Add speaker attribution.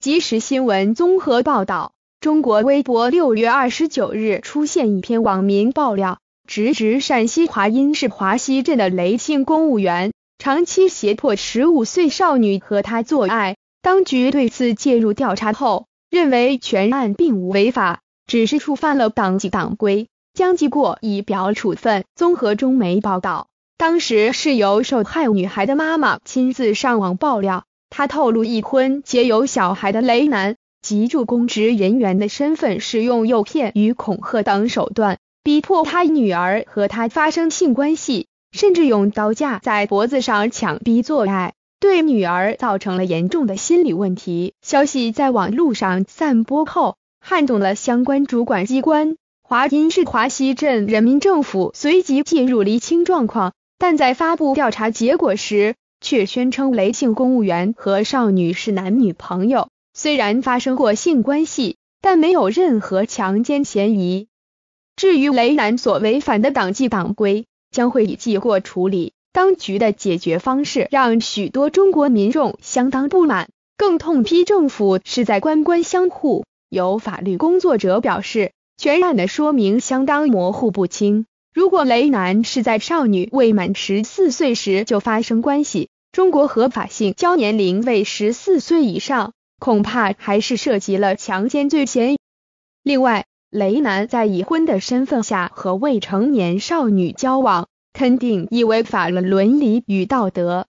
Speaker 1: 即时新闻综合报道，中国微博6月29日出现一篇网民爆料，指陕西华阴市华西镇的雷姓公务员长期胁迫15岁少女和他做爱。当局对此介入调查后，认为全案并无违法，只是触犯了党纪党规，将记过以表处分。综合中媒报道，当时是由受害女孩的妈妈亲自上网爆料，她透露已婚且有小孩的雷男藉助公职人员的身份，使用诱骗与恐吓等手段，逼迫他女儿和他发生性关系，甚至用刀架在脖子上强逼做爱，对女儿造成了严重的心理问题。消息在网络上散播后，撼动了相关主管机关，华阴市华西镇人民政府随即介入厘清状况，但在发布调查结果时，却宣称雷姓公务员和少女是男女朋友，虽然发生过性关系，但没有任何强奸嫌疑。至于雷男所违反的党纪党规，将会以记过处理。当局的解决方式让许多中国民众相当不满，更痛批政府是在官官相护。有法律工作者表示，全案的说明相当模糊不清。如果雷男是在少女未满14岁时就发生关系，中国合法性交年龄为14岁以上，恐怕还是涉及了强奸罪嫌疑。另外，雷男在已婚的身份下和未成年少女交往，肯定已违反了伦理与道德。